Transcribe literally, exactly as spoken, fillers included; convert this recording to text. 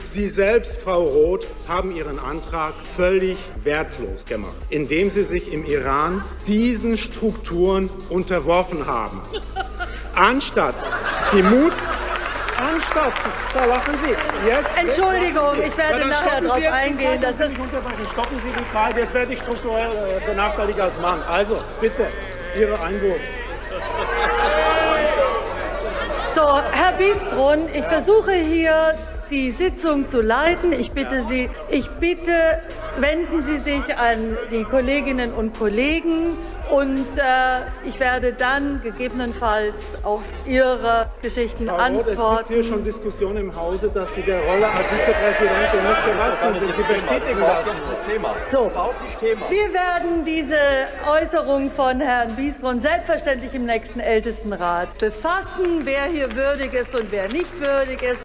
Sie selbst, Frau Roth, haben Ihren Antrag völlig wertlos gemacht, indem Sie sich im Iran diesen Strukturen unterworfen haben. Anstatt die Mut... Anstatt, da lachen Sie. Jetzt, Entschuldigung, jetzt ich werde ja, nachher darauf eingehen. Dass das stoppen Sie die Zeit, jetzt werde ich strukturell äh, benachteiligt als Mann. Also, bitte, Ihr Einwurf. So, Herr Bistron, ich versuche hier die Sitzung zu leiten. Ich bitte Sie, ich bitte, wenden Sie sich an die Kolleginnen und Kollegen und äh, ich werde dann gegebenenfalls auf Ihre Geschichten Frau Roth, antworten. es gibt hier schon Diskussionen im Hause, dass Sie der Rolle als Vizepräsidentin nicht gewachsen sind. Sie bestätigen das. So, wir werden diese Äußerung von Herrn Bistron selbstverständlich im nächsten Ältestenrat befassen, wer hier würdig ist und wer nicht würdig ist.